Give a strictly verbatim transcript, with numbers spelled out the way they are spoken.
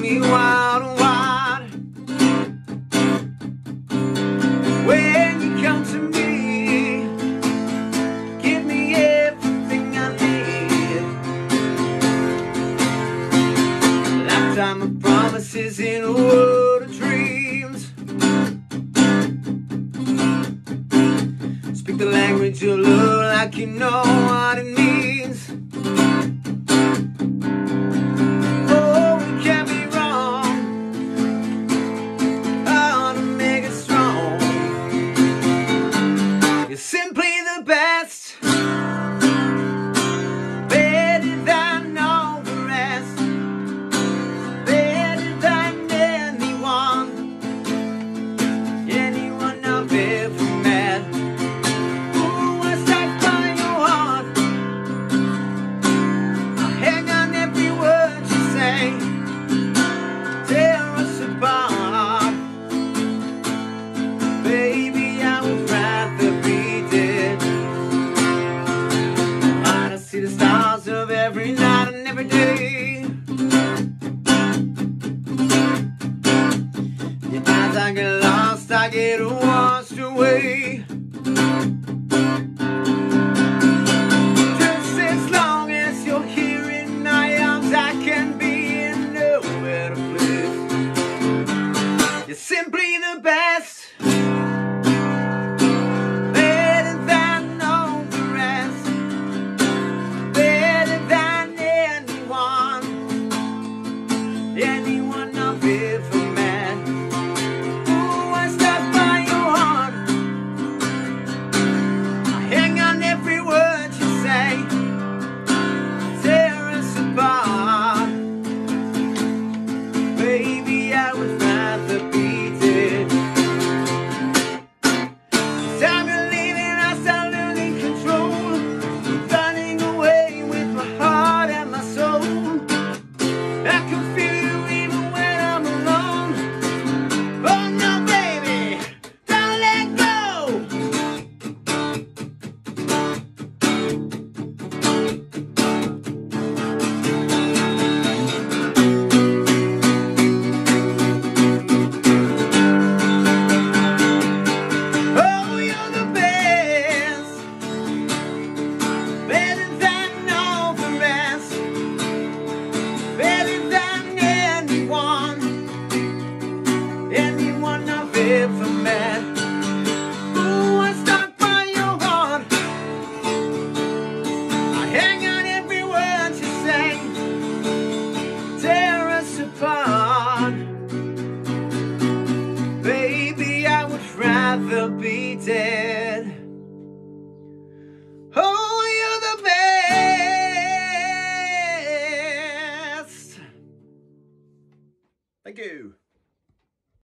me wild and wide. When you come to me, give me everything I need. A lifetime of promises in a world of dreams. Speak the language of love like you know what it means. Oh, we can't be wrong. Oh, to make it strong. You're simply the best, better than all the rest, better than anyone, anyone I've ever met. Ooh, I stuck by your heart. I hang on every word you say, tear us apart. Baby, I would rather be dead. I see the stars of every night and every day. Yeah, as I get lost, I get washed away. Just as long as you're here in my arms, I can be in no better place. You're simply the